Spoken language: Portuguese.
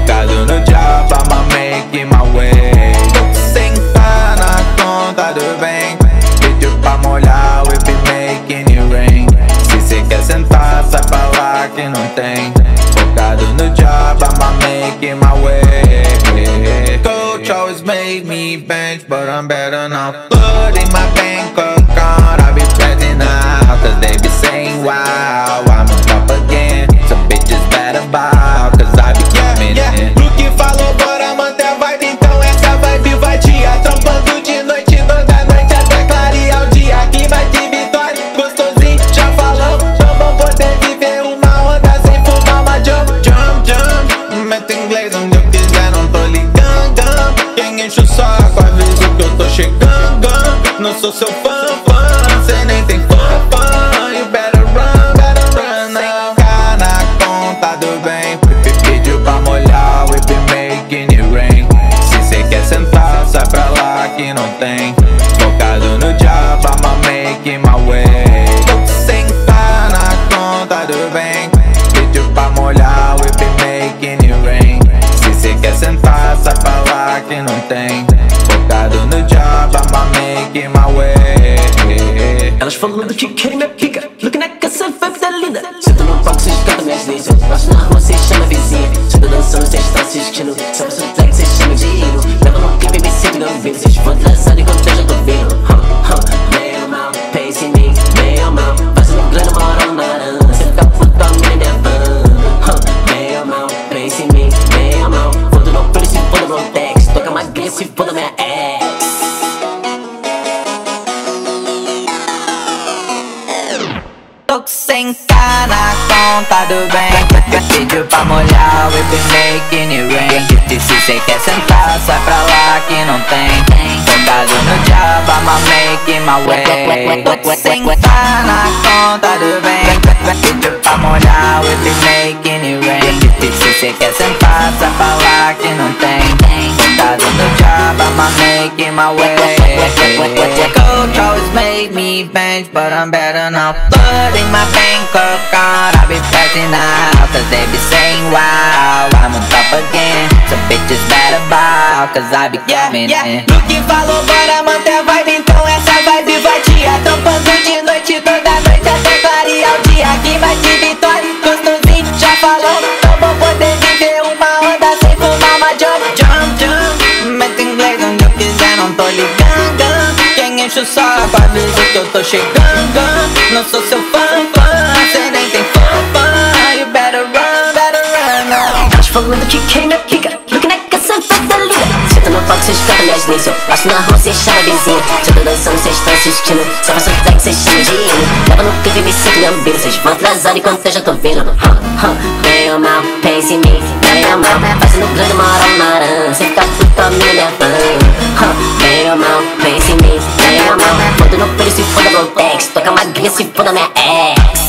Focado no job, I'ma make my way. Sem tá na conta do bem, pediu pra molhar, we be making it rain. Se cê quer sentar, sai pra lá que não tem. Focado no job, I'ma make my way. Coach always made me bench, but I'm better now. Blood in my bank account, I be betting now, cause they be saying wow, I'm on top again. Some bitches better bow, cause I be coming in. Luqi falou, bora manter a vibe, então essa vibe vai dia. Trampando de noite, toda noite até clarear o dia. Aqui vai de vitória, gostosinho, já falamos. Não vão poder viver uma onda sem fumar uma jump, jump, jump. Meto inglês onde eu quiser, não tô ligando. Quem enche o saco avisa que eu tô chegando. Não sou seu fã, cê nem tem fã. You better run, Sem cá na conta do bem, pediu pra molhar, we be making it rain. Se cê quer sentar, sai pra lá que não tem. Focado no job, I'ma make my way. Sem tá na conta do bem, pediu pra molhar, we be making it rain. Se cê quer sentar, sai pra lá que não tem. Focado no job, I'ma make my way. Elas falando que querem minha pica, Luqi na casa, vibe da linda. Senta no palco, cês cantam minhas letras. Passo na rua, cês chamam a vizinha. Cê tá dançando, cês tá assistindo. Se eu faço track, cês chamam de hino. Leva no clipe, me sinto gambino. Cês vão atrasado enquanto eu já tô vindo. Meio mal, pense em mim, meio mal. Fazendo grana, mora na arana. Cê fica puto, a mina é minha van. Meio mal, pense em mim, meio mal. Foda no pelo, se foda no text. Toca magrinha, se foda minha ex. Tô sem cá na conta do bem, pediu pra molhar, we be making it rain. E se cê quer sentar, sai pra lá que não tem. Focado no job, I'ma make my way. Tô sem cá na conta do bem, pediu pra molhar, we be making it rain. E se cê quer sentar, sai pra lá que não tem. Focado no job, I'ma make my way. Coach always made me bench, but I'm better now. Blood in my bank account, I be betting now, cause they be saying wow, I'm on top again. Some bitches better bow, cause I be coming in. Luqi falou, bora manter a vibe, então essa vibe vai dia. Trampando de noite, toda noite até clarear o dia. Aqui vai de vitória, gostosinho, já falou. Não vou poder viver uma onda sem fumar uma jump, jump, jump. Meto inglês onde eu quiser, não tô ligando. Quem enche o saco avisa que eu tô chegando. Não sou seu fã, cê nem tem fã. You better run, better run. Elas falando que querem minha pica, Luqi na casa, vibe da linda. Senta no palco, cês cantam minhas letras. Passo na rua, cês chamam a vizinha. Cê tá dançando, cês tão assistindo. Se eu faço track, cês chamam de hino. Leva no clipe, me sinto gambino. Cês vão atrasado enquanto eu já tô vindo. Meio mal, pense em mim, meio mal. Fazendo grana, mora na arana. Cê fica puto, a mina é minha van. Meio mal, pense em mim, meio mal. Foda no pelo, se foda no text. Toca magrinha, se foda minha ex.